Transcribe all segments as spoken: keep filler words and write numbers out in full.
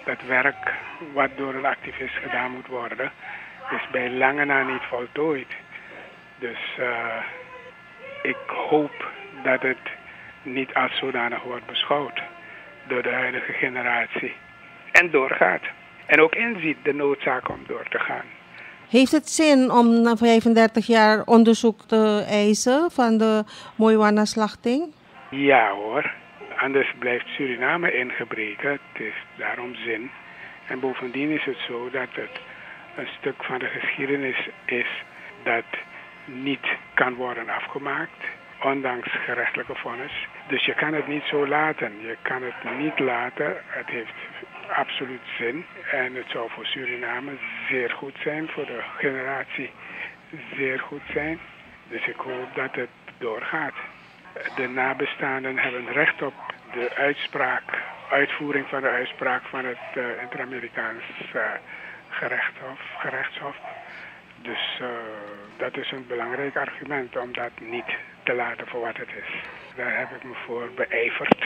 het werk wat door een activist gedaan moet worden, is bij lange na niet voltooid. Dus uh, ik hoop dat het niet als zodanig wordt beschouwd door de huidige generatie en doorgaat. En ook inziet de noodzaak om door te gaan. Heeft het zin om na vijfendertig jaar onderzoek te eisen van de Moiwana-slachting? Ja hoor, anders blijft Suriname ingebreken. Het is daarom zin. En bovendien is het zo dat het een stuk van de geschiedenis is dat niet kan worden afgemaakt, ondanks gerechtelijke vonnis. Dus je kan het niet zo laten. Je kan het niet laten. Het heeft absoluut zin. En het zou voor Suriname zeer goed zijn, voor de generatie zeer goed zijn. Dus ik hoop dat het doorgaat. De nabestaanden hebben recht op de uitspraak, uitvoering van de uitspraak van het uh, Inter-Amerikaans uh, gerechtshof, gerechtshof. Dus uh, dat is een belangrijk argument om dat niet te laten voor wat het is. Daar heb ik me voor beijverd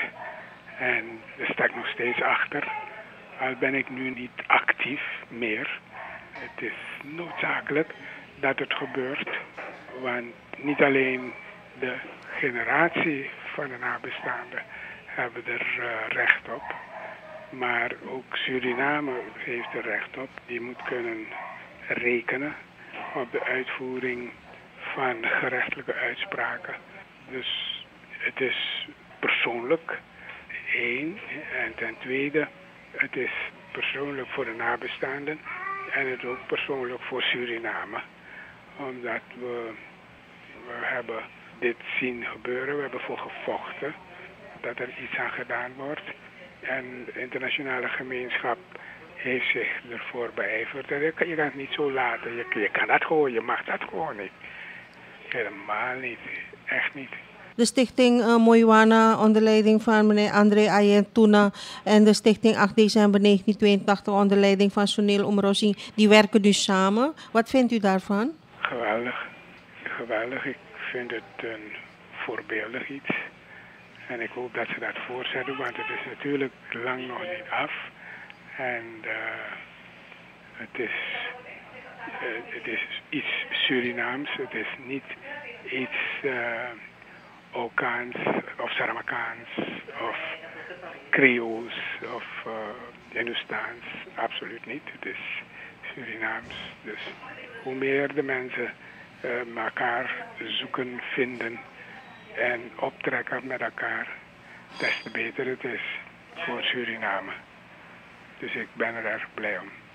en daar sta ik nog steeds achter. Al ben ik nu niet actief meer. Het is noodzakelijk dat het gebeurt, want niet alleen de generatie van de nabestaanden hebben er uh, recht op, maar ook Suriname heeft er recht op. Die moet kunnen rekenen op de uitvoering van gerechtelijke uitspraken. Dus het is persoonlijk, één. En ten tweede, het is persoonlijk voor de nabestaanden en het ook persoonlijk voor Suriname. Omdat we, we hebben dit zien gebeuren, we hebben voor gevochten dat er iets aan gedaan wordt. En de internationale gemeenschap heeft zich ervoor beijverd. En je kan het niet zo laten. Je, je kan dat gewoon, je mag dat gewoon niet. Helemaal niet, echt niet. De stichting uh, Moiwana onder leiding van meneer André Ayentuna en de stichting acht december negentien tweeëntachtig onder leiding van Sunil Umrosing, die werken dus samen. Wat vindt u daarvan? Geweldig, geweldig. Ik vind het een voorbeeldig iets. En ik hoop dat ze dat voortzetten, want het is natuurlijk lang nog niet af. En uh, het is, uh, het is iets Surinaams, het is niet iets uh, Okaans of Saramakaans of Creools of uh, Hindoestaans, absoluut niet. Het is Surinaams. Dus hoe meer de mensen uh, elkaar zoeken, vinden en optrekken met elkaar, des te beter het is voor Suriname. Dus ik ben er erg blij om.